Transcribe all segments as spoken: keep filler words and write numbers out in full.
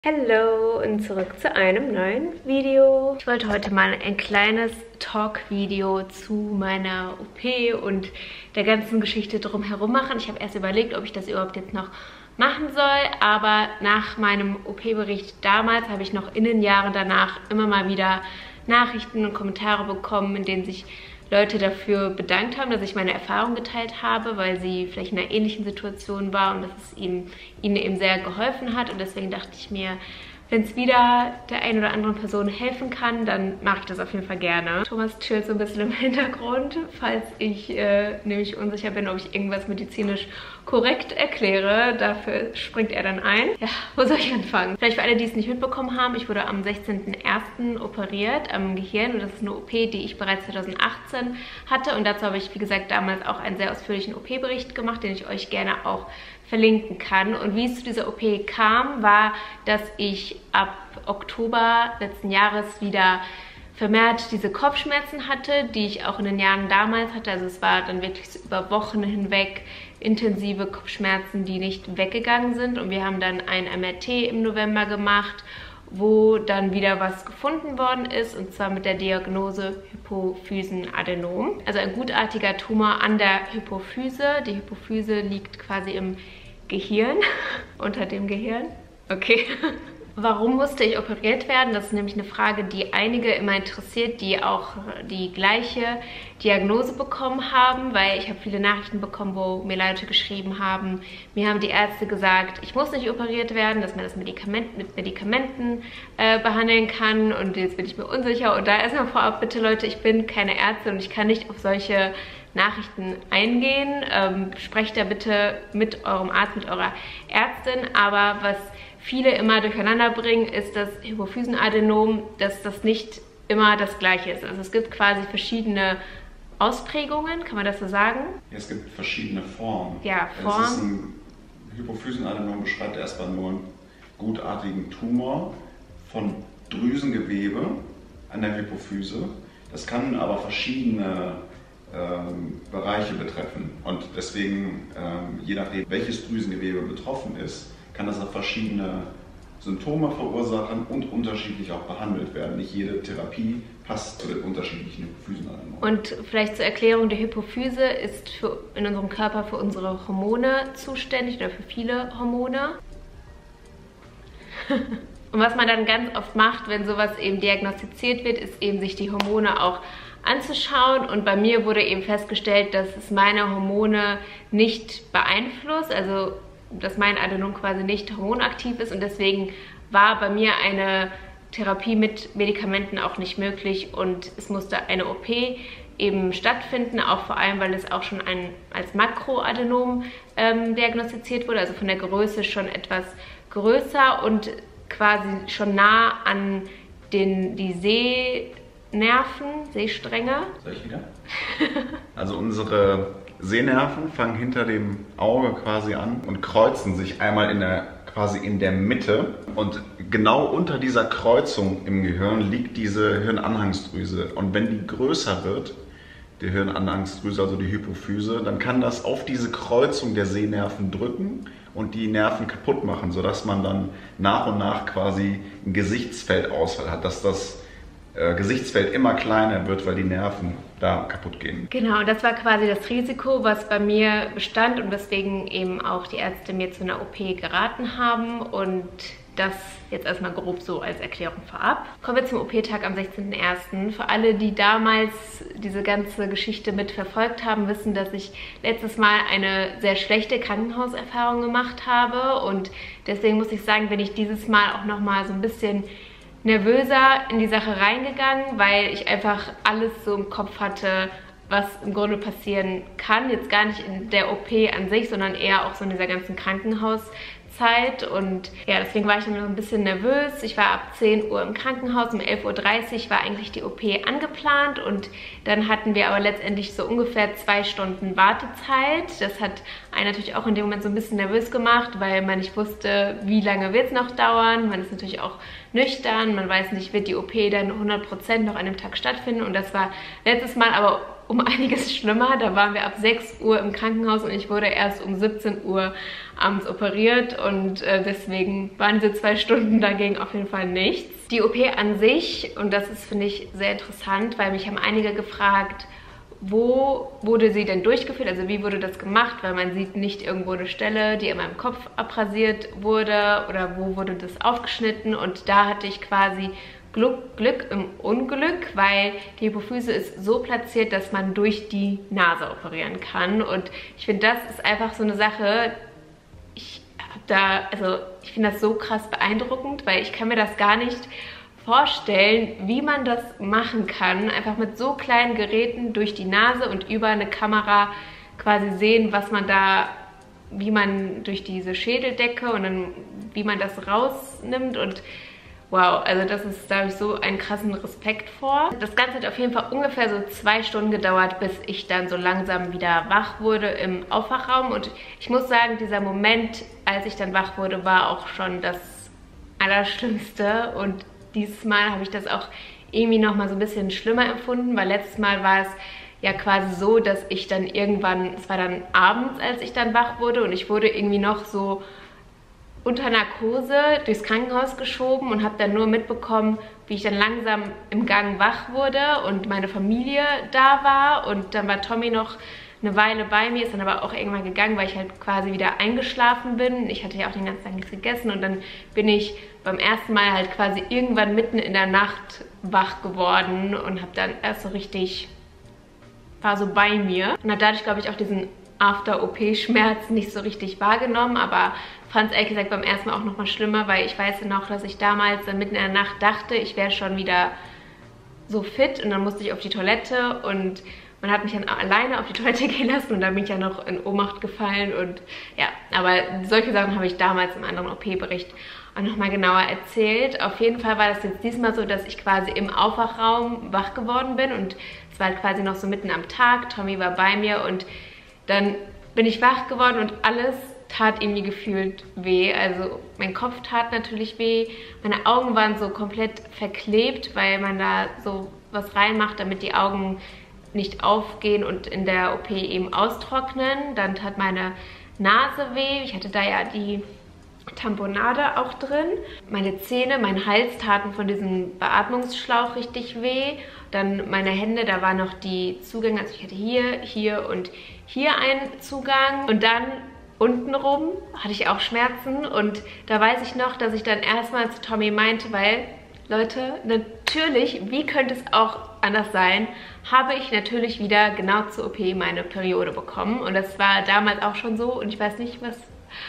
Hallo und zurück zu einem neuen Video. Ich wollte heute mal ein kleines Talk-Video zu meiner O P und der ganzen Geschichte drumherum machen. Ich habe erst überlegt, ob ich das überhaupt jetzt noch machen soll, aber nach meinem O P-Bericht damals habe ich noch in den Jahren danach immer mal wieder Nachrichten und Kommentare bekommen, in denen sich Leute dafür bedankt haben, dass ich meine Erfahrung geteilt habe, weil sie vielleicht in einer ähnlichen Situation war und dass es ihm, ihnen eben sehr geholfen hat. Und deswegen dachte ich mir, wenn es wieder der einen oder anderen Person helfen kann, dann mache ich das auf jeden Fall gerne. Thomas chillt so ein bisschen im Hintergrund, falls ich äh, nämlich unsicher bin, ob ich irgendwas medizinisch korrekt erkläre. Dafür springt er dann ein. Ja, wo soll ich anfangen? Vielleicht für alle, die es nicht mitbekommen haben, ich wurde am sechzehnten ersten operiert am Gehirn und das ist eine O P, die ich bereits zweitausendachtzehn hatte und dazu habe ich, wie gesagt, damals auch einen sehr ausführlichen O P-Bericht gemacht, den ich euch gerne auch verlinken kann. Und wie es zu dieser O P kam, war, dass ich ab Oktober letzten Jahres wieder vermehrt diese Kopfschmerzen hatte, die ich auch in den Jahren damals hatte. Also es war dann wirklich so über Wochen hinweg intensive Kopfschmerzen, die nicht weggegangen sind. Und wir haben dann ein M R T im November gemacht, wo dann wieder was gefunden worden ist, und zwar mit der Diagnose Hypophysenadenom. Also ein gutartiger Tumor an der Hypophyse. Die Hypophyse liegt quasi im Gehirn, unter dem Gehirn. Okay. Warum musste ich operiert werden? Das ist nämlich eine Frage, die einige immer interessiert, die auch die gleiche Diagnose bekommen haben, weil ich habe viele Nachrichten bekommen, wo mir Leute geschrieben haben, mir haben die Ärzte gesagt, ich muss nicht operiert werden, dass man das Medikament, mit Medikamenten äh, behandeln kann, und jetzt bin ich mir unsicher. Und da erstmal vorab, bitte Leute, ich bin keine Ärztin und ich kann nicht auf solche Nachrichten eingehen. Ähm, sprecht da bitte mit eurem Arzt, mit eurer Ärztin. Aber was viele immer durcheinander bringen, ist das Hypophysenadenom, dass das nicht immer das Gleiche ist. Also es gibt quasi verschiedene Ausprägungen, kann man das so sagen? Ja, es gibt verschiedene Formen. Ja, Formen. Es ist ein Hypophysenadenom beschreibt erstmal nur einen gutartigen Tumor von Drüsengewebe an der Hypophyse. Das kann aber verschiedene ähm, Bereiche betreffen. Und deswegen, ähm, je nachdem, welches Drüsengewebe betroffen ist, kann das auch verschiedene Symptome verursachen und unterschiedlich auch behandelt werden. Nicht jede Therapie passt zu den unterschiedlichen Hypophysenadenom. Und vielleicht zur Erklärung, die Hypophyse ist für, in unserem Körper für unsere Hormone zuständig oder für viele Hormone. Und was man dann ganz oft macht, wenn sowas eben diagnostiziert wird, ist eben sich die Hormone auch anzuschauen, und bei mir wurde eben festgestellt, dass es meine Hormone nicht beeinflusst, also dass mein Adenom quasi nicht hormonaktiv ist, und deswegen war bei mir eine Therapie mit Medikamenten auch nicht möglich und es musste eine O P eben stattfinden, auch vor allem, weil es auch schon ein, als Makroadenom ähm, diagnostiziert wurde, also von der Größe schon etwas größer und quasi schon nah an den, die Sehnerven, Sehstränge. Soll ich wieder? Also unsere Sehnerven fangen hinter dem Auge quasi an und kreuzen sich einmal in der, quasi in der Mitte. Und genau unter dieser Kreuzung im Gehirn liegt diese Hirnanhangsdrüse. Und wenn die größer wird, die Hirnanhangsdrüse, also die Hypophyse, dann kann das auf diese Kreuzung der Sehnerven drücken und die Nerven kaputt machen, sodass man dann nach und nach quasi ein Gesichtsfeldausfall hat, dass das äh, Gesichtsfeld immer kleiner wird, weil die Nerven da kaputt gehen. Genau, und das war quasi das Risiko, was bei mir bestand und weswegen eben auch die Ärzte mir zu einer O P geraten haben, und das jetzt erstmal grob so als Erklärung vorab. Kommen wir zum O P-Tag am sechzehnten ersten Für alle, die damals diese ganze Geschichte mitverfolgt haben, wissen, dass ich letztes Mal eine sehr schlechte Krankenhauserfahrung gemacht habe, und deswegen muss ich sagen, bin ich dieses Mal auch nochmal so ein bisschen nervöser in die Sache reingegangen, weil ich einfach alles so im Kopf hatte, was im Grunde passieren kann. Jetzt gar nicht in der O P an sich, sondern eher auch so in dieser ganzen Krankenhauszeit. Und ja, deswegen war ich dann noch ein bisschen nervös. Ich war ab zehn Uhr im Krankenhaus, um elf Uhr dreißig war eigentlich die O P angeplant, und dann hatten wir aber letztendlich so ungefähr zwei Stunden Wartezeit. Das hat einen natürlich auch in dem Moment so ein bisschen nervös gemacht, weil man nicht wusste, wie lange wird es noch dauern. Man ist natürlich auch nüchtern, man weiß nicht, wird die O P dann hundert Prozent noch an dem Tag stattfinden, und das war letztes Mal aber um einiges schlimmer. Da waren wir ab sechs Uhr im Krankenhaus und ich wurde erst um siebzehn Uhr abends operiert und äh, deswegen waren diese zwei Stunden dagegen auf jeden Fall nichts. Die O P an sich, und das ist, finde ich, sehr interessant, weil mich haben einige gefragt, wo wurde sie denn durchgeführt, also wie wurde das gemacht, weil man sieht nicht irgendwo eine Stelle, die in meinem Kopf abrasiert wurde oder wo wurde das aufgeschnitten, und da hatte ich quasi Glück, Glück im Unglück, weil die Hypophyse ist so platziert, dass man durch die Nase operieren kann, und ich finde, das ist einfach so eine Sache, ich habe da, also ich finde das so krass beeindruckend, weil ich kann mir das gar nicht vorstellen, wie man das machen kann, einfach mit so kleinen Geräten durch die Nase und über eine Kamera quasi sehen, was man da, wie man durch diese Schädeldecke und dann wie man das rausnimmt, und wow, also das ist, da habe ich so einen krassen Respekt vor. Das Ganze hat auf jeden Fall ungefähr so zwei Stunden gedauert, bis ich dann so langsam wieder wach wurde im Aufwachraum, und ich muss sagen, dieser Moment, als ich dann wach wurde, war auch schon das Allerschlimmste, und dieses Mal habe ich das auch irgendwie nochmal so ein bisschen schlimmer empfunden, weil letztes Mal war es ja quasi so, dass ich dann irgendwann, es war dann abends, als ich dann wach wurde, und ich wurde irgendwie noch so unter Narkose durchs Krankenhaus geschoben und habe dann nur mitbekommen, wie ich dann langsam im Gang wach wurde und meine Familie da war, und dann war Tommy noch eine Weile bei mir, ist dann aber auch irgendwann gegangen, weil ich halt quasi wieder eingeschlafen bin. Ich hatte ja auch den ganzen Tag nichts gegessen, und dann bin ich beim ersten Mal halt quasi irgendwann mitten in der Nacht wach geworden und habe dann erst so richtig, war so bei mir. Und hat dadurch, glaube ich, auch diesen After-O P-Schmerz nicht so richtig wahrgenommen, aber fand es ehrlich gesagt beim ersten Mal auch nochmal schlimmer, weil ich weiß ja noch, dass ich damals dann mitten in der Nacht dachte, ich wäre schon wieder so fit, und dann musste ich auf die Toilette und man hat mich dann alleine auf die Toilette gehen lassen, und dann bin ich ja noch in Ohnmacht gefallen, und ja, aber solche Sachen habe ich damals im anderen O P-Bericht auch nochmal genauer erzählt. Auf jeden Fall war das jetzt diesmal so, dass ich quasi im Aufwachraum wach geworden bin, und es war halt quasi noch so mitten am Tag, Tommy war bei mir, und dann bin ich wach geworden und alles tat irgendwie gefühlt weh. Also mein Kopf tat natürlich weh, meine Augen waren so komplett verklebt, weil man da so was reinmacht, damit die Augen nicht aufgehen und in der O P eben austrocknen. Dann tat meine Nase weh, ich hatte da ja die Tamponade auch drin. Meine Zähne, mein Hals taten von diesem Beatmungsschlauch richtig weh. Dann meine Hände, da waren noch die Zugänge, also ich hatte hier, hier und hier einen Zugang. Und dann untenrum hatte ich auch Schmerzen, und da weiß ich noch, dass ich dann erstmal zu Tommy meinte, weil, Leute, natürlich, wie könnte es auch anders sein, habe ich natürlich wieder genau zur O P meine Periode bekommen, und das war damals auch schon so, und ich weiß nicht, was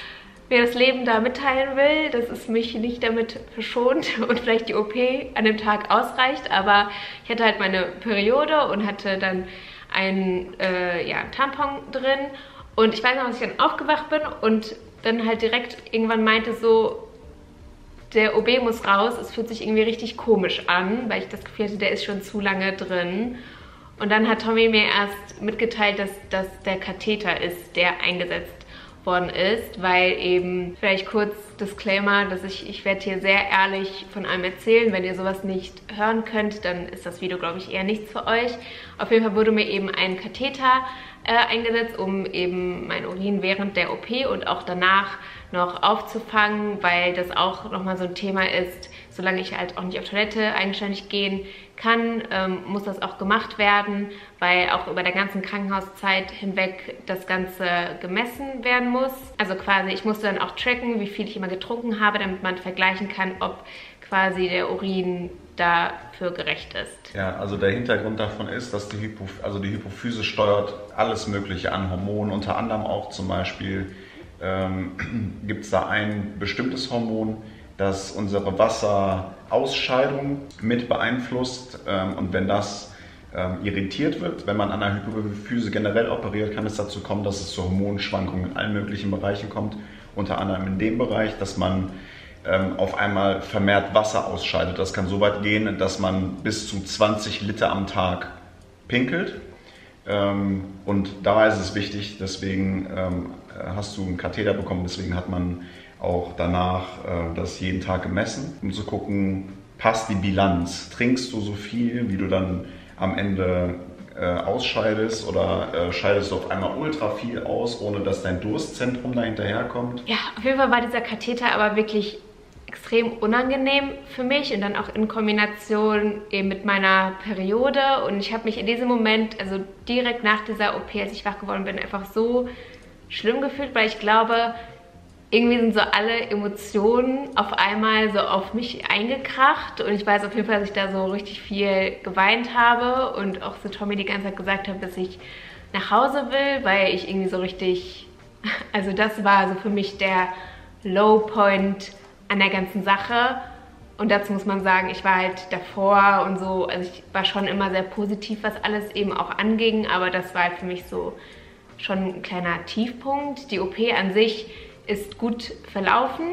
mir das Leben da mitteilen will, dass es mich nicht damit verschont und vielleicht die O P an dem Tag ausreicht, aber ich hatte halt meine Periode und hatte dann einen äh, ja, Tampon drin, und ich weiß noch, dass ich dann aufgewacht bin und dann halt direkt irgendwann meinte so, der O B muss raus, es fühlt sich irgendwie richtig komisch an, weil ich das Gefühl hatte, der ist schon zu lange drin. Und dann hat Tommy mir erst mitgeteilt, dass das der Katheter ist, der eingesetzt worden ist, weil eben, vielleicht kurz Disclaimer, dass ich, ich werde hier sehr ehrlich von allem erzählen. Wenn ihr sowas nicht hören könnt, dann ist das Video, glaube ich, eher nichts für euch. Auf jeden Fall wurde mir eben ein Katheter äh, eingesetzt, um eben mein Urin während der O P und auch danach noch aufzufangen, weil das auch nochmal so ein Thema ist, solange ich halt auch nicht auf Toilette eigenständig gehen kann, ähm, muss das auch gemacht werden, weil auch über der ganzen Krankenhauszeit hinweg das Ganze gemessen werden muss. Also quasi, ich musste dann auch tracken, wie viel ich immer getrunken habe, damit man vergleichen kann, ob quasi der Urin dafür gerecht ist. Ja, also der Hintergrund davon ist, dass die, Hypoph also die Hypophyse steuert alles Mögliche an Hormonen, unter anderem auch zum Beispiel ähm, gibt es da ein bestimmtes Hormon, das unsere Wasserausscheidung mit beeinflusst, ähm, und wenn das ähm, irritiert wird, wenn man an der Hypophyse generell operiert, kann es dazu kommen, dass es zu Hormonschwankungen in allen möglichen Bereichen kommt, unter anderem in dem Bereich, dass man ähm, auf einmal vermehrt Wasser ausscheidet. Das kann so weit gehen, dass man bis zu zwanzig Liter am Tag pinkelt. Ähm, und da ist es wichtig, deswegen ähm, hast du einen Katheter bekommen, deswegen hat man auch danach äh, das jeden Tag gemessen, um zu gucken, passt die Bilanz, trinkst du so viel, wie du dann am Ende äh, ausscheidest oder äh, scheidest du auf einmal ultra viel aus, ohne dass dein Durstzentrum da hinterherkommt? Ja, auf jeden Fall war dieser Katheter aber wirklich extrem unangenehm für mich und dann auch in Kombination eben mit meiner Periode. Und ich habe mich in diesem Moment, also direkt nach dieser O P, als ich wach geworden bin, einfach so schlimm gefühlt, weil ich glaube, irgendwie sind so alle Emotionen auf einmal so auf mich eingekracht. Und ich weiß auf jeden Fall, dass ich da so richtig viel geweint habe und auch so Tommy die ganze Zeit gesagt habe, dass ich nach Hause will, weil ich irgendwie so richtig, also das war so für mich der Low Point an der ganzen Sache. Und dazu muss man sagen, ich war halt davor und so, also ich war schon immer sehr positiv, was alles eben auch anging, aber das war halt für mich so schon ein kleiner Tiefpunkt. Die O P an sich ist gut verlaufen.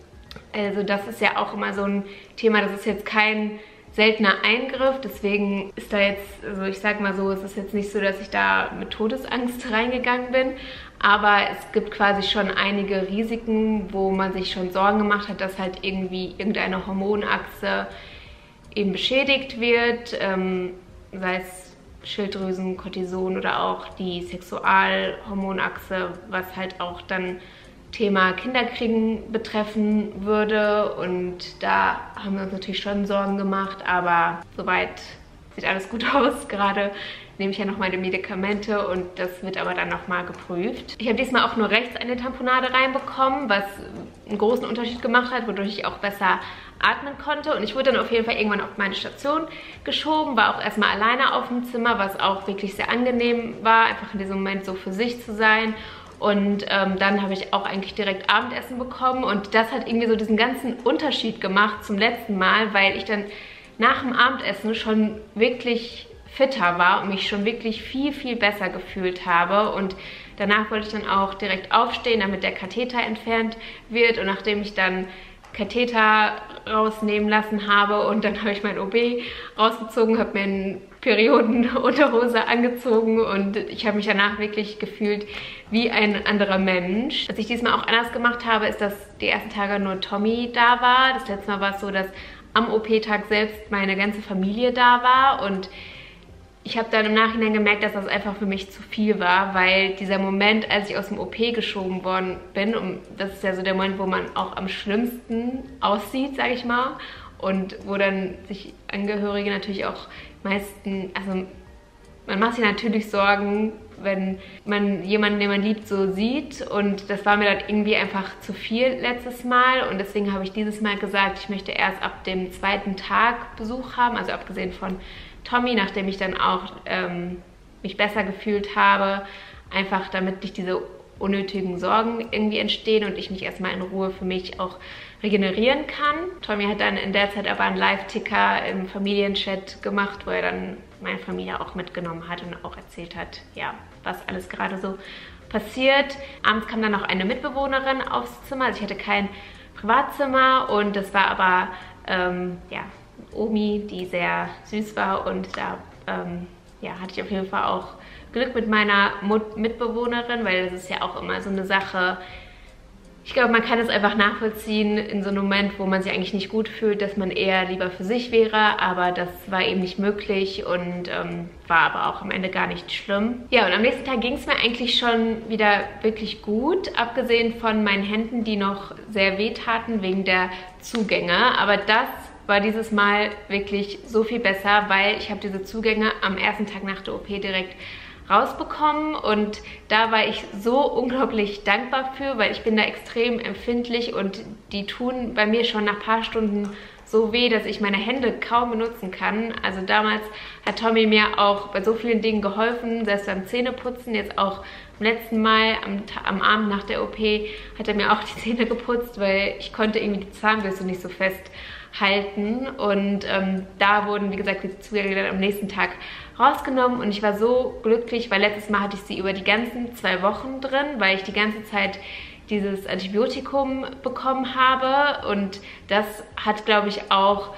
Also das ist ja auch immer so ein Thema, das ist jetzt kein seltener Eingriff, deswegen ist da jetzt, also ich sag mal so, es ist jetzt nicht so, dass ich da mit Todesangst reingegangen bin, aber es gibt quasi schon einige Risiken, wo man sich schon Sorgen gemacht hat, dass halt irgendwie irgendeine Hormonachse eben beschädigt wird, ähm, sei es Schilddrüsen, Cortison oder auch die Sexualhormonachse, was halt auch dann Thema Kinderkriegen betreffen würde. Und da haben wir uns natürlich schon Sorgen gemacht, aber soweit sieht alles gut aus. Gerade nehme ich ja noch meine Medikamente und das wird aber dann nochmal geprüft. Ich habe diesmal auch nur rechts eine Tamponade reinbekommen, was einen großen Unterschied gemacht hat, wodurch ich auch besser atmen konnte. Und ich wurde dann auf jeden Fall irgendwann auf meine Station geschoben, war auch erstmal alleine auf dem Zimmer, was auch wirklich sehr angenehm war, einfach in diesem Moment so für sich zu sein. Und ähm, dann habe ich auch eigentlich direkt Abendessen bekommen und das hat irgendwie so diesen ganzen Unterschied gemacht zum letzten Mal, weil ich dann nach dem Abendessen schon wirklich fitter war und mich schon wirklich viel, viel besser gefühlt habe. Und danach wollte ich dann auch direkt aufstehen, damit der Katheter entfernt wird. Und nachdem ich dann Katheter rausnehmen lassen habe und dann habe ich mein O B rausgezogen, habe mir eine Periodenunterhose angezogen und ich habe mich danach wirklich gefühlt wie ein anderer Mensch. Was ich diesmal auch anders gemacht habe, ist, dass die ersten Tage nur Tommy da war. Das letzte Mal war es so, dass am O P-Tag selbst meine ganze Familie da war und ich habe dann im Nachhinein gemerkt, dass das einfach für mich zu viel war, weil dieser Moment, als ich aus dem O P geschoben worden bin, und das ist ja so der Moment, wo man auch am schlimmsten aussieht, sage ich mal, und wo dann sich Angehörige natürlich auch meisten, also man macht sich natürlich Sorgen, wenn man jemanden, den man liebt, so sieht und das war mir dann irgendwie einfach zu viel letztes Mal und deswegen habe ich dieses Mal gesagt, ich möchte erst ab dem zweiten Tag Besuch haben, also abgesehen von Tommy, nachdem ich dann auch ähm, mich besser gefühlt habe, einfach damit nicht diese unnötigen Sorgen irgendwie entstehen und ich mich erstmal in Ruhe für mich auch regenerieren kann. Tommy hat dann in der Zeit aber einen Live-Ticker im Familienchat gemacht, wo er dann meine Familie auch mitgenommen hat und auch erzählt hat, ja, was alles gerade so passiert. Abends kam dann noch eine Mitbewohnerin aufs Zimmer, also ich hatte kein Privatzimmer und das war aber, ähm, ja, Omi, die sehr süß war und da ähm, ja, hatte ich auf jeden Fall auch Glück mit meiner Mut Mitbewohnerin, weil das ist ja auch immer so eine Sache, ich glaube, man kann es einfach nachvollziehen in so einem Moment, wo man sich eigentlich nicht gut fühlt, dass man eher lieber für sich wäre, aber das war eben nicht möglich und ähm, war aber auch am Ende gar nicht schlimm. Ja, und am nächsten Tag ging es mir eigentlich schon wieder wirklich gut, abgesehen von meinen Händen, die noch sehr weh taten wegen der Zugänge, aber das war dieses Mal wirklich so viel besser, weil ich habe diese Zugänge am ersten Tag nach der O P direkt rausbekommen und da war ich so unglaublich dankbar für, weil ich bin da extrem empfindlich und die tun bei mir schon nach ein paar Stunden so weh, dass ich meine Hände kaum benutzen kann. Also damals hat Tommy mir auch bei so vielen Dingen geholfen, selbst beim Zähneputzen, jetzt auch beim letzten Mal am, am Abend nach der O P hat er mir auch die Zähne geputzt, weil ich konnte irgendwie die Zahnbürste nicht so fest halten und ähm, da wurden, wie gesagt, die Zugänge dann am nächsten Tag rausgenommen und ich war so glücklich, weil letztes Mal hatte ich sie über die ganzen zwei Wochen drin, weil ich die ganze Zeit dieses Antibiotikum bekommen habe und das hat, glaube ich, auch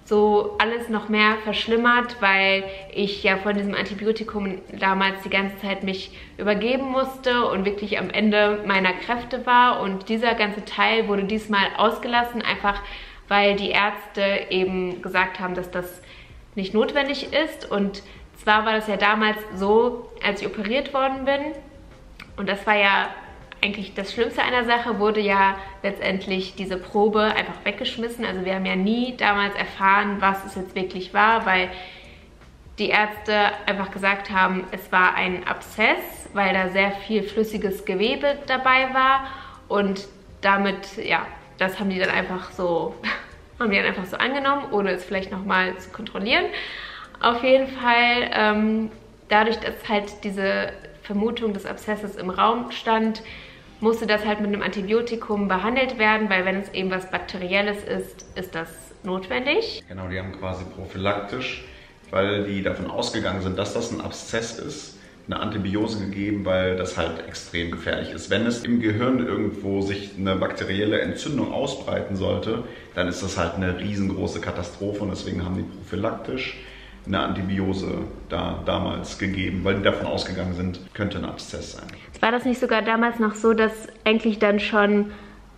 so alles noch mehr verschlimmert, weil ich ja von diesem Antibiotikum damals die ganze Zeit mich übergeben musste und wirklich am Ende meiner Kräfte war und dieser ganze Teil wurde diesmal ausgelassen, einfach weil die Ärzte eben gesagt haben, dass das nicht notwendig ist und zwar war das ja damals so, als ich operiert worden bin, und das war ja eigentlich das Schlimmste an der Sache, wurde ja letztendlich diese Probe einfach weggeschmissen. Also wir haben ja nie damals erfahren, was es jetzt wirklich war, weil die Ärzte einfach gesagt haben, es war ein Abszess, weil da sehr viel flüssiges Gewebe dabei war, und damit, ja, das haben die dann einfach so, haben die dann einfach so angenommen, ohne es vielleicht nochmal zu kontrollieren. Auf jeden Fall, ähm, dadurch, dass halt diese Vermutung des Abszesses im Raum stand, musste das halt mit einem Antibiotikum behandelt werden, weil wenn es eben was Bakterielles ist, ist das notwendig. Genau, die haben quasi prophylaktisch, weil die davon ausgegangen sind, dass das ein Abszess ist, eine Antibiose gegeben, weil das halt extrem gefährlich ist. Wenn es im Gehirn irgendwo sich eine bakterielle Entzündung ausbreiten sollte, dann ist das halt eine riesengroße Katastrophe, und deswegen haben die prophylaktisch eine Antibiose da damals gegeben, weil die davon ausgegangen sind, könnte ein Abszess sein. War das nicht sogar damals noch so, dass eigentlich dann schon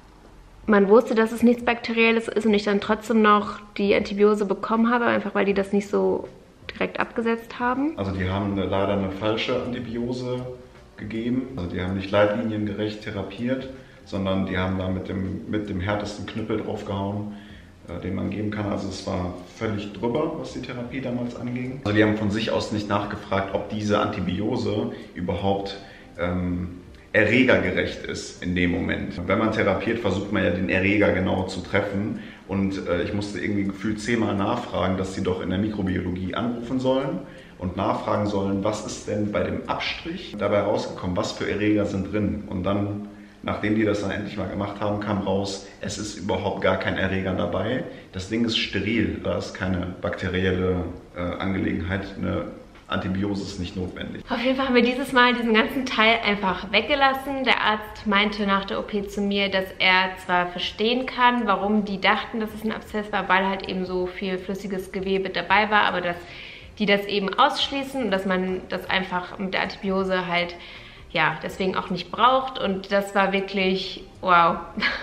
man wusste, dass es nichts Bakterielles ist und ich dann trotzdem noch die Antibiose bekommen habe, einfach weil die das nicht so direkt abgesetzt haben? Also die haben eine, leider eine falsche Antibiose gegeben. Also die haben nicht leitliniengerecht therapiert, sondern die haben da mit dem, mit dem härtesten Knüppel draufgehauen, äh, den man geben kann. Also es war völlig drüber, was die Therapie damals anging. Also die haben von sich aus nicht nachgefragt, ob diese Antibiose überhaupt ähm, erregergerecht ist in dem Moment. Wenn man therapiert, versucht man ja den Erreger genau zu treffen. Und äh, ich musste irgendwie gefühlt zehnmal nachfragen, dass sie doch in der Mikrobiologie anrufen sollen und nachfragen sollen, was ist denn bei dem Abstrich dabei rausgekommen, was für Erreger sind drin. Und dann, nachdem die das dann endlich mal gemacht haben, kam raus, es ist überhaupt gar kein Erreger dabei. Das Ding ist steril, da ist keine bakterielle äh, Angelegenheit, eine Antibiose ist nicht notwendig. Auf jeden Fall haben wir dieses Mal diesen ganzen Teil einfach weggelassen. Der Arzt meinte nach der O P zu mir, dass er zwar verstehen kann, warum die dachten, dass es ein Abszess war, weil halt eben so viel flüssiges Gewebe dabei war, aber dass die das eben ausschließen und dass man das einfach mit der Antibiose halt, ja, deswegen auch nicht braucht. Und das war wirklich, wow.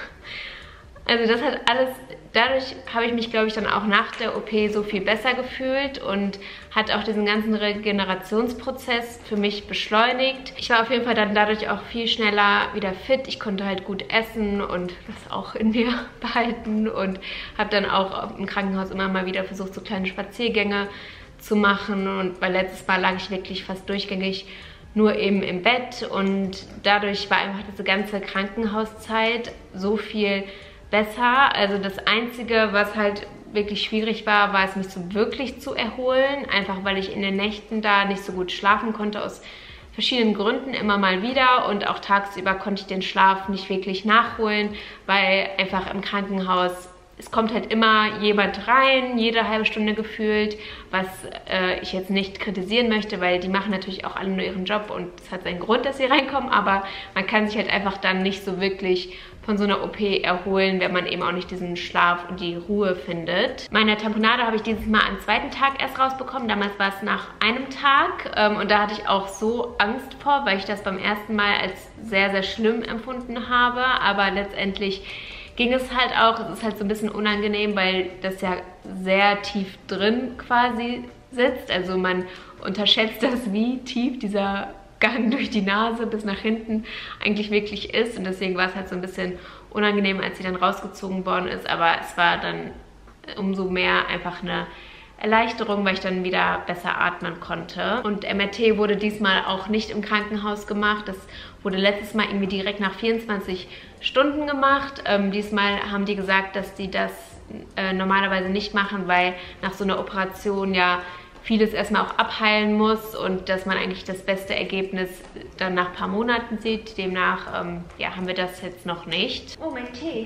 Also das hat alles, dadurch habe ich mich, glaube ich, dann auch nach der O P so viel besser gefühlt und hat auch diesen ganzen Regenerationsprozess für mich beschleunigt. Ich war auf jeden Fall dann dadurch auch viel schneller wieder fit. Ich konnte halt gut essen und das auch in mir behalten und habe dann auch im Krankenhaus immer mal wieder versucht, so kleine Spaziergänge zu machen. Und weil letztes Mal lag ich wirklich fast durchgängig nur eben im Bett, und dadurch war einfach diese ganze Krankenhauszeit so viel besser. Also das Einzige, was halt wirklich schwierig war, war es, mich so wirklich zu erholen. Einfach weil ich in den Nächten da nicht so gut schlafen konnte, aus verschiedenen Gründen immer mal wieder. Und auch tagsüber konnte ich den Schlaf nicht wirklich nachholen, weil einfach im Krankenhaus, es kommt halt immer jemand rein, jede halbe Stunde gefühlt, was äh, ich jetzt nicht kritisieren möchte, weil die machen natürlich auch alle nur ihren Job und es hat seinen Grund, dass sie reinkommen, aber man kann sich halt einfach dann nicht so wirklich von so einer O P erholen, wenn man eben auch nicht diesen Schlaf und die Ruhe findet. Meine Tamponade habe ich dieses Mal am zweiten Tag erst rausbekommen. Damals war es nach einem Tag ähm, und da hatte ich auch so Angst vor, weil ich das beim ersten Mal als sehr, sehr schlimm empfunden habe. Aber letztendlich ging es halt auch. Es ist halt so ein bisschen unangenehm, weil das ja sehr tief drin quasi sitzt. Also man unterschätzt das, wie tief dieser Gang durch die Nase bis nach hinten eigentlich wirklich ist, und deswegen war es halt so ein bisschen unangenehm, als sie dann rausgezogen worden ist, aber es war dann umso mehr einfach eine Erleichterung, weil ich dann wieder besser atmen konnte. Und M R T wurde diesmal auch nicht im Krankenhaus gemacht, das wurde letztes Mal irgendwie direkt nach vierundzwanzig Stunden gemacht. Ähm, diesmal haben die gesagt, dass die das äh, normalerweise nicht machen, weil nach so einer Operation ja vieles erstmal auch abheilen muss und dass man eigentlich das beste Ergebnis dann nach ein paar Monaten sieht. Demnach ähm, ja, haben wir das jetzt noch nicht. Oh, mein Tee.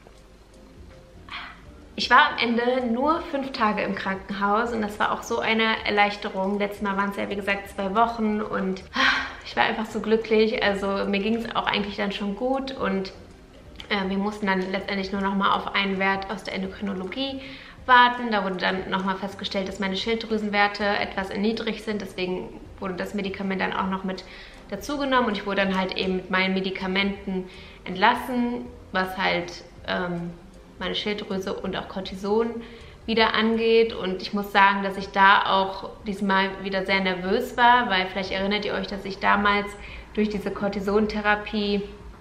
Ich war am Ende nur fünf Tage im Krankenhaus und das war auch so eine Erleichterung. Letztes Mal waren es ja, wie gesagt, zwei Wochen und ich war einfach so glücklich. Also mir ging es auch eigentlich dann schon gut und äh, wir mussten dann letztendlich nur noch mal auf einen Wert aus der Endokrinologie warten. Da wurde dann nochmal festgestellt, dass meine Schilddrüsenwerte etwas erniedrigt sind. Deswegen wurde das Medikament dann auch noch mit dazugenommen und ich wurde dann halt eben mit meinen Medikamenten entlassen, was halt ähm, meine Schilddrüse und auch Cortison wieder angeht. Und ich muss sagen, dass ich da auch diesmal wieder sehr nervös war, weil vielleicht erinnert ihr euch, dass ich damals durch diese Cortisontherapie,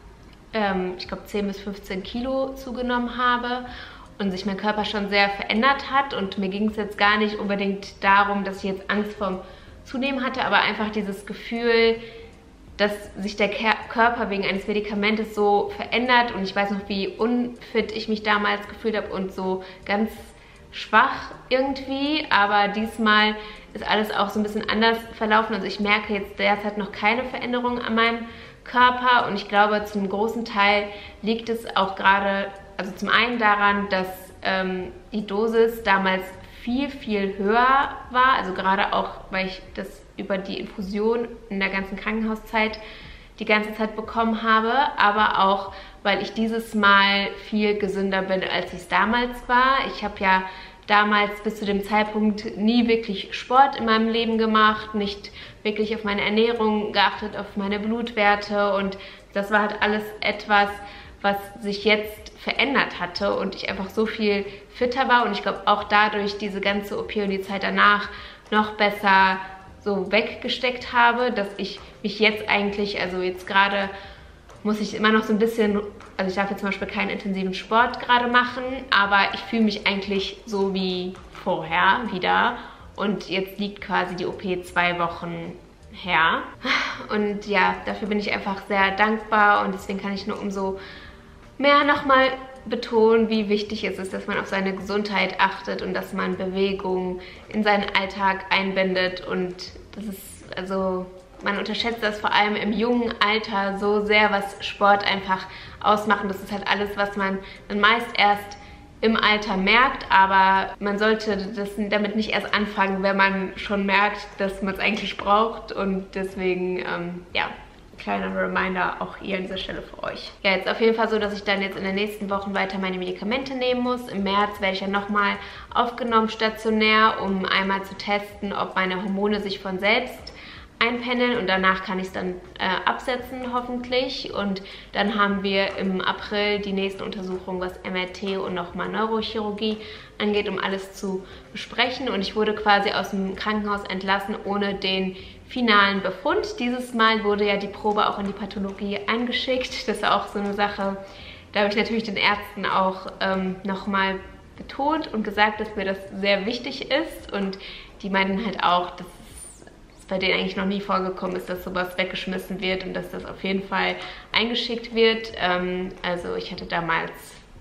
ähm, ich glaube zehn bis fünfzehn Kilo zugenommen habe und sich mein Körper schon sehr verändert hat. Und mir ging es jetzt gar nicht unbedingt darum, dass ich jetzt Angst vorm Zunehmen hatte, aber einfach dieses Gefühl, dass sich der Körper wegen eines Medikamentes so verändert. Und ich weiß noch, wie unfit ich mich damals gefühlt habe und so ganz schwach irgendwie. Aber diesmal ist alles auch so ein bisschen anders verlaufen. Also ich merke jetzt derzeit noch keine Veränderung an meinem Körper. Und ich glaube, zum großen Teil liegt es auch gerade, also zum einen daran, dass ähm, die Dosis damals viel, viel höher war. Also gerade auch, weil ich das über die Infusion in der ganzen Krankenhauszeit die ganze Zeit bekommen habe, aber auch, weil ich dieses Mal viel gesünder bin, als ich es damals war. Ich habe ja damals bis zu dem Zeitpunkt nie wirklich Sport in meinem Leben gemacht, nicht wirklich auf meine Ernährung geachtet, auf meine Blutwerte, und das war halt alles etwas, was sich jetzt verändert hatte und ich einfach so viel fitter war, und ich glaube auch dadurch diese ganze O P und die Zeit danach noch besser so weggesteckt habe, dass ich mich jetzt eigentlich, also jetzt gerade muss ich immer noch so ein bisschen, also ich darf jetzt zum Beispiel keinen intensiven Sport gerade machen, aber ich fühle mich eigentlich so wie vorher wieder, und jetzt liegt quasi die O P zwei Wochen her, und ja, dafür bin ich einfach sehr dankbar, und deswegen kann ich nur umso mehr nochmal betonen, wie wichtig es ist, dass man auf seine Gesundheit achtet und dass man Bewegung in seinen Alltag einbindet. Und das ist, also man unterschätzt das vor allem im jungen Alter so sehr, was Sport einfach ausmacht. Das ist halt alles, was man dann meist erst im Alter merkt, aber man sollte das damit nicht erst anfangen, wenn man schon merkt, dass man es eigentlich braucht. Und deswegen, ähm, ja, kleiner Reminder auch hier an dieser Stelle für euch. Ja, jetzt auf jeden Fall so, dass ich dann jetzt in den nächsten Wochen weiter meine Medikamente nehmen muss. Im März werde ich ja nochmal aufgenommen stationär, um einmal zu testen, ob meine Hormone sich von selbst einpendeln, und danach kann ich es dann äh, absetzen hoffentlich. Und dann haben wir im April die nächste Untersuchung, was M R T und nochmal Neurochirurgie angeht, um alles zu besprechen. Und ich wurde quasi aus dem Krankenhaus entlassen ohne den finalen Befund. Dieses Mal wurde ja die Probe auch in die Pathologie eingeschickt. Das ist auch so eine Sache, da habe ich natürlich den Ärzten auch ähm, nochmal betont und gesagt, dass mir das sehr wichtig ist. Und die meinten halt auch, dass es bei denen eigentlich noch nie vorgekommen ist, dass sowas weggeschmissen wird und dass das auf jeden Fall eingeschickt wird. Ähm, also ich hatte damals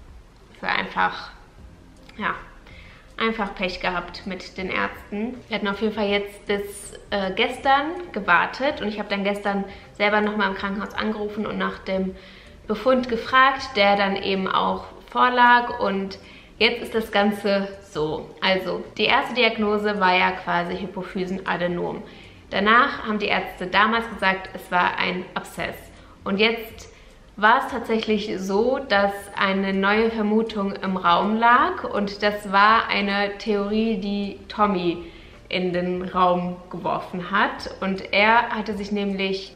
für einfach, ja, einfach Pech gehabt mit den Ärzten. Wir hatten auf jeden Fall jetzt bis äh, gestern gewartet, und ich habe dann gestern selber nochmal im Krankenhaus angerufen und nach dem Befund gefragt, der dann eben auch vorlag, und jetzt ist das Ganze so. Also die erste Diagnose war ja quasi Hypophysenadenom. Danach haben die Ärzte damals gesagt, es war ein Abszess, und jetzt war es tatsächlich so, dass eine neue Vermutung im Raum lag, und das war eine Theorie, die Tommy in den Raum geworfen hat. Und er hatte sich nämlich,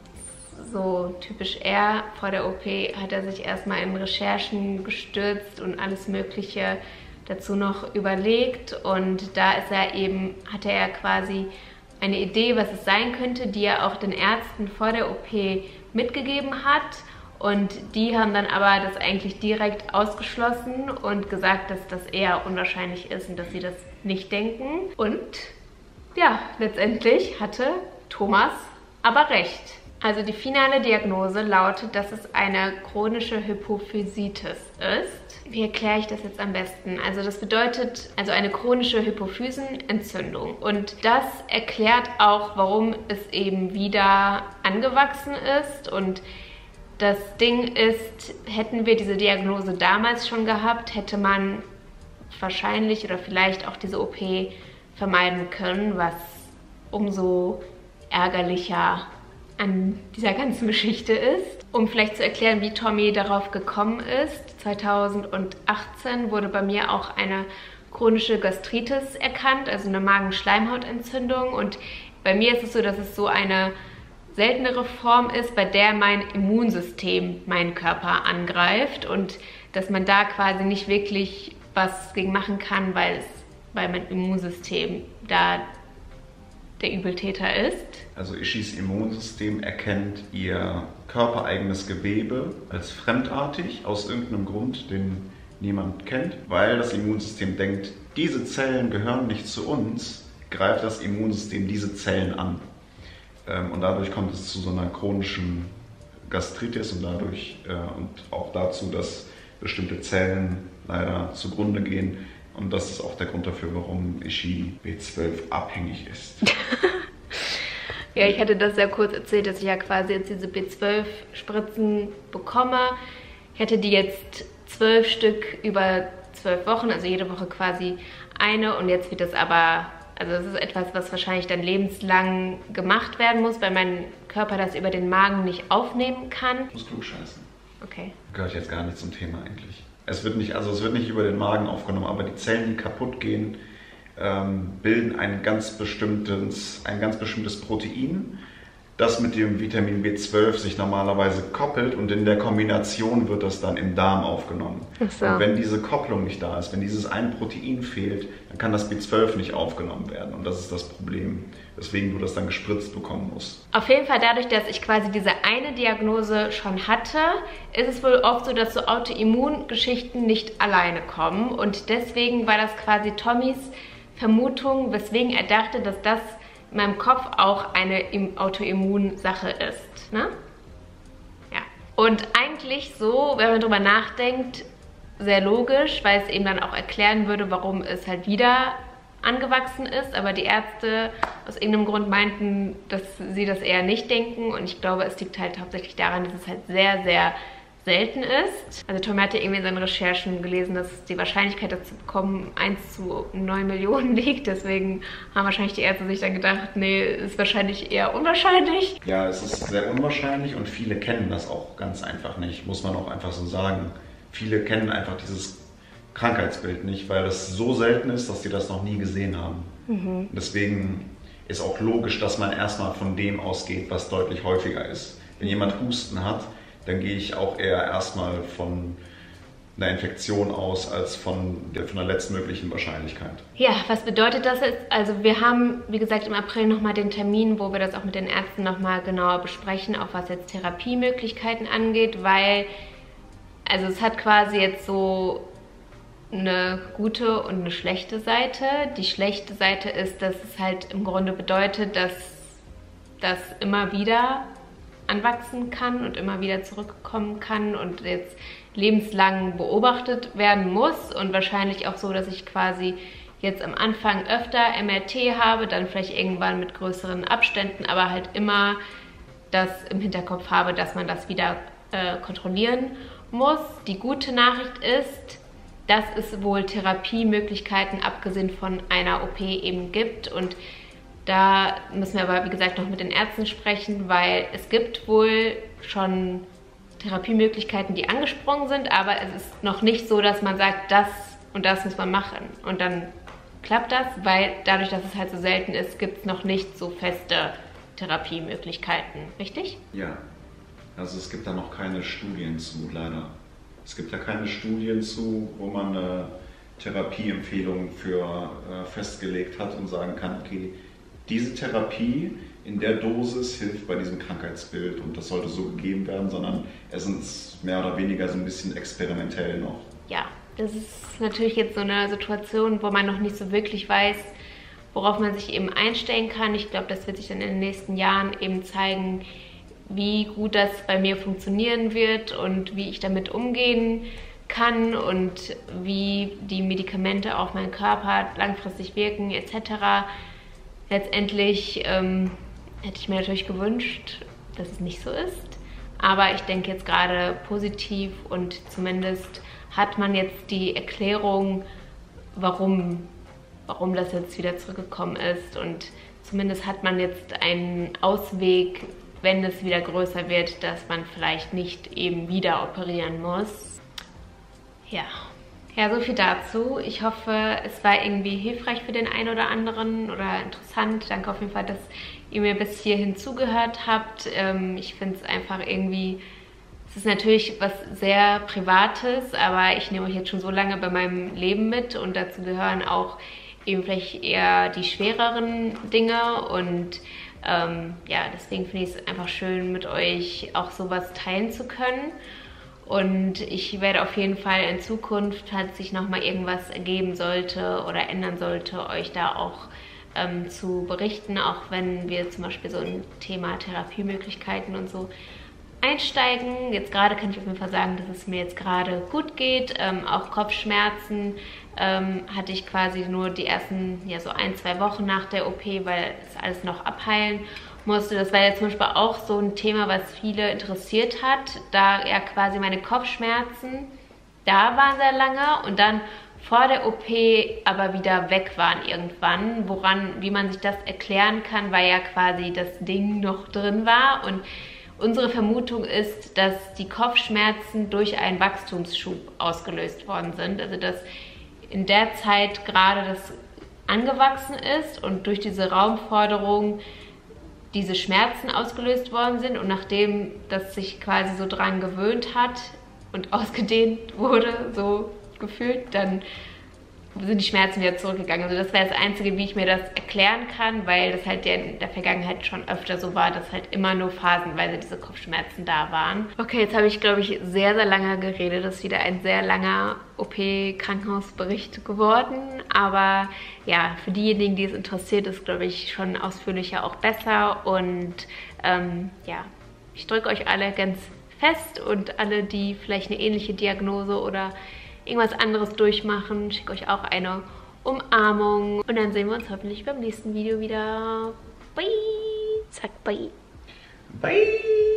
so typisch er, vor der O P hat er sich erstmal in Recherchen gestürzt und alles Mögliche dazu noch überlegt, und da ist er eben, hatte er quasi eine Idee, was es sein könnte, die er auch den Ärzten vor der O P mitgegeben hat. Und die haben dann aber das eigentlich direkt ausgeschlossen und gesagt, dass das eher unwahrscheinlich ist und dass sie das nicht denken. Und ja, letztendlich hatte Thomas aber recht. Also die finale Diagnose lautet, dass es eine chronische Hypophysitis ist. Wie erkläre ich das jetzt am besten? Also das bedeutet also eine chronische Hypophysenentzündung. Und das erklärt auch, warum es eben wieder angewachsen ist. Und das Ding ist, hätten wir diese Diagnose damals schon gehabt, hätte man wahrscheinlich oder vielleicht auch diese O P vermeiden können, was umso ärgerlicher an dieser ganzen Geschichte ist. Um vielleicht zu erklären, wie Tommy darauf gekommen ist, zweitausendachtzehn wurde bei mir auch eine chronische Gastritis erkannt, also eine Magenschleimhautentzündung. Und bei mir ist es so, dass es so eine seltenere Form ist, bei der mein Immunsystem meinen Körper angreift und dass man da quasi nicht wirklich was gegen machen kann, weil es weil mein Immunsystem da der Übeltäter ist. Also Ishis Immunsystem erkennt ihr körpereigenes Gewebe als fremdartig, aus irgendeinem Grund, den niemand kennt. Weil das Immunsystem denkt, diese Zellen gehören nicht zu uns, greift das Immunsystem diese Zellen an. Und dadurch kommt es zu so einer chronischen Gastritis und dadurch äh, und auch dazu, dass bestimmte Zellen leider zugrunde gehen. Und das ist auch der Grund dafür, warum Ishi B zwölf abhängig ist. Ja, ich hatte das sehr kurz erzählt, dass ich ja quasi jetzt diese B zwölf Spritzen bekomme. Ich hatte die jetzt zwölf Stück über zwölf Wochen, also jede Woche quasi eine. Und jetzt wird das aber, also das ist etwas, was wahrscheinlich dann lebenslang gemacht werden muss, weil mein Körper das über den Magen nicht aufnehmen kann. Ich muss klug scheißen. Okay. Gehört jetzt gar nicht zum Thema eigentlich. Es wird nicht, also es wird nicht über den Magen aufgenommen, aber die Zellen, die kaputt gehen, ähm, bilden ein ganz bestimmtes, ein ganz bestimmtes Protein, das mit dem Vitamin B zwölf sich normalerweise koppelt und in der Kombination wird das dann im Darm aufgenommen. Ach so. Und wenn diese Kopplung nicht da ist, wenn dieses ein Protein fehlt, dann kann das B zwölf nicht aufgenommen werden und das ist das Problem, weswegen du das dann gespritzt bekommen musst. Auf jeden Fall dadurch, dass ich quasi diese eine Diagnose schon hatte, ist es wohl oft so, dass so Autoimmungeschichten nicht alleine kommen und deswegen war das quasi Tommys Vermutung, weswegen er dachte, dass das in meinem Kopf auch eine Autoimmunsache ist. Ne? Ja. Und eigentlich so, wenn man drüber nachdenkt, sehr logisch, weil es eben dann auch erklären würde, warum es halt wieder angewachsen ist. Aber die Ärzte aus irgendeinem Grund meinten, dass sie das eher nicht denken. Und ich glaube, es liegt halt hauptsächlich daran, dass es halt sehr, sehr selten ist. Also Tommy hatte irgendwie in seinen Recherchen gelesen, dass die Wahrscheinlichkeit, das zu bekommen, eins zu neun Millionen liegt. Deswegen haben wahrscheinlich die Ärzte sich dann gedacht, nee, ist wahrscheinlich eher unwahrscheinlich. Ja, es ist sehr unwahrscheinlich und viele kennen das auch ganz einfach nicht, muss man auch einfach so sagen. Viele kennen einfach dieses Krankheitsbild nicht, weil das so selten ist, dass sie das noch nie gesehen haben. Mhm. Deswegen ist auch logisch, dass man erstmal von dem ausgeht, was deutlich häufiger ist. Wenn jemand Husten hat, dann gehe ich auch eher erstmal von einer Infektion aus, als von der, von der letztmöglichen Wahrscheinlichkeit. Ja, was bedeutet das jetzt? Also wir haben, wie gesagt, im April nochmal den Termin, wo wir das auch mit den Ärzten nochmal genauer besprechen, auch was jetzt Therapiemöglichkeiten angeht, weil, also es hat quasi jetzt so eine gute und eine schlechte Seite. Die schlechte Seite ist, dass es halt im Grunde bedeutet, dass das immer wieder anwachsen kann und immer wieder zurückkommen kann und jetzt lebenslang beobachtet werden muss und wahrscheinlich auch so, dass ich quasi jetzt am Anfang öfter M R T habe, dann vielleicht irgendwann mit größeren Abständen, aber halt immer das im Hinterkopf habe, dass man das wieder äh, kontrollieren muss. Die gute Nachricht ist, dass es wohl Therapiemöglichkeiten abgesehen von einer O P eben gibt und da müssen wir aber, wie gesagt, noch mit den Ärzten sprechen, weil es gibt wohl schon Therapiemöglichkeiten, die angesprungen sind, aber es ist noch nicht so, dass man sagt, das und das muss man machen. Und dann klappt das, weil dadurch, dass es halt so selten ist, gibt es noch nicht so feste Therapiemöglichkeiten. Richtig? Ja, also es gibt da noch keine Studien zu, leider. Es gibt da keine Studien zu, wo man eine Therapieempfehlung für äh, festgelegt hat und sagen kann, okay, diese Therapie in der Dosis hilft bei diesem Krankheitsbild und das sollte so gegeben werden, sondern es ist mehr oder weniger so ein bisschen experimentell noch. Ja, das ist natürlich jetzt so eine Situation, wo man noch nicht so wirklich weiß, worauf man sich eben einstellen kann. Ich glaube, das wird sich dann in den nächsten Jahren eben zeigen, wie gut das bei mir funktionieren wird und wie ich damit umgehen kann und wie die Medikamente auf meinen Körper langfristig wirken et cetera. Letztendlich ähm, hätte ich mir natürlich gewünscht, dass es nicht so ist, aber ich denke jetzt gerade positiv und zumindest hat man jetzt die Erklärung, warum, warum das jetzt wieder zurückgekommen ist und zumindest hat man jetzt einen Ausweg, wenn es wieder größer wird, dass man vielleicht nicht eben wieder operieren muss. Ja. Ja, so viel dazu. Ich hoffe, es war irgendwie hilfreich für den einen oder anderen oder interessant. Danke auf jeden Fall, dass ihr mir bis hierhin zugehört habt. Ähm, ich finde es einfach irgendwie, es ist natürlich was sehr Privates, aber ich nehme euch jetzt schon so lange bei meinem Leben mit und dazu gehören auch eben vielleicht eher die schwereren Dinge und ähm, ja, deswegen finde ich es einfach schön, mit euch auch sowas teilen zu können. Und ich werde auf jeden Fall in Zukunft, falls sich nochmal irgendwas ergeben sollte oder ändern sollte, euch da auch ähm, zu berichten, auch wenn wir zum Beispiel so ein Thema Therapiemöglichkeiten und so einsteigen. Jetzt gerade kann ich auf jeden Fall sagen, dass es mir jetzt gerade gut geht. Ähm, auch Kopfschmerzen ähm, hatte ich quasi nur die ersten, ja so ein, zwei Wochen nach der O P, weil es alles noch abheilen musste. Das war ja zum Beispiel auch so ein Thema, was viele interessiert hat, da ja quasi meine Kopfschmerzen da waren sehr lange und dann vor der O P aber wieder weg waren irgendwann. Woran, wie man sich das erklären kann, weil ja quasi das Ding noch drin war. Und unsere Vermutung ist, dass die Kopfschmerzen durch einen Wachstumsschub ausgelöst worden sind. Also dass in der Zeit gerade das angewachsen ist und durch diese Raumforderung diese Schmerzen ausgelöst worden sind. Und nachdem das sich quasi so dran gewöhnt hat und ausgedehnt wurde, so gefühlt, dann sind die Schmerzen wieder zurückgegangen. Also das wäre das Einzige, wie ich mir das erklären kann, weil das halt in der Vergangenheit schon öfter so war, dass halt immer nur phasenweise diese Kopfschmerzen da waren. Okay, jetzt habe ich, glaube ich, sehr, sehr lange geredet. Das ist wieder ein sehr langer O P-Krankenhausbericht geworden. Aber ja, für diejenigen, die es interessiert, ist, glaube ich, schon ausführlicher auch besser. Und ähm, ja, ich drücke euch alle ganz fest und alle, die vielleicht eine ähnliche Diagnose oder irgendwas anderes durchmachen, schicke euch auch eine Umarmung. Und dann sehen wir uns hoffentlich beim nächsten Video wieder. Bye! Sag bye! Bye!